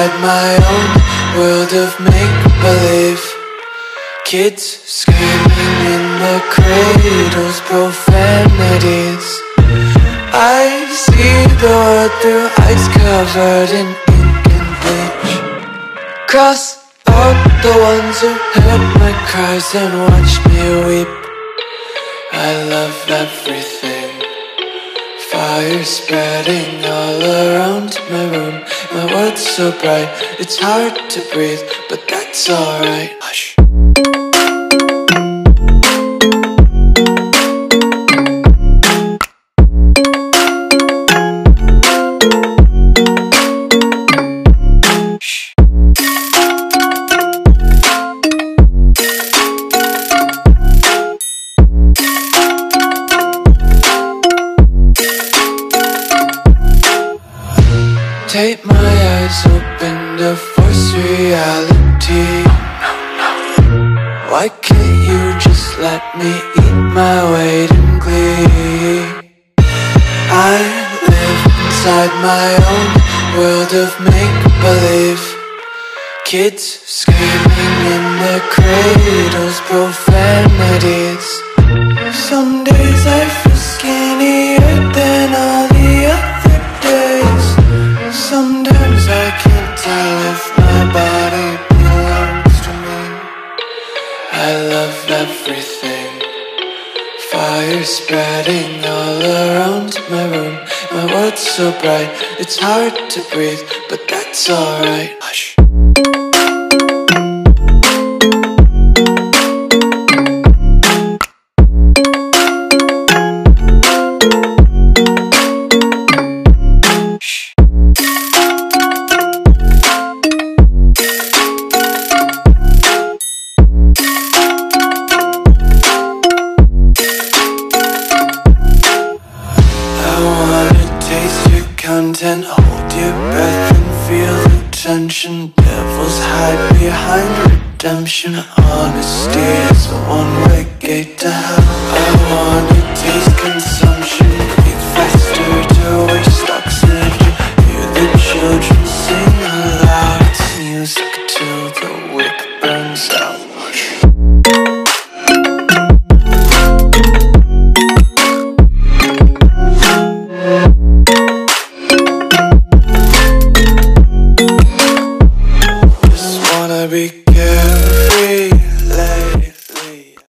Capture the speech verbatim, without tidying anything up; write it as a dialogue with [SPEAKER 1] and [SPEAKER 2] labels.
[SPEAKER 1] inside my own world of make-believe. Kids screaming in the cradles, profanities. I see the world through eyes covered in ink and bleach. Cross out the ones who heard my cries and watched me weep. I love everything. Fire spreading all around my room. My world's so bright, it's hard to breathe, but that's alright. Hush. Tape my eyes open to force reality. Why can't you just let me eat my weight in glee? I live inside my own world of make-believe. Kids screaming in their cradles, profanities. Some days I feel skinnier than all the other days. Sometimes I can't tell if my body belongs to me. I love everything. Fire spreading all around my room. My world's so bright, it's hard to breathe, but that's alright. Hush. Content, hold your breath and feel the tension. Devils hide behind redemption. Honesty is a one-way gate to hell. I wanna taste consumption, breathe faster to waste oxygen. Hear the children sing aloud. It's music till the wick burns out. Be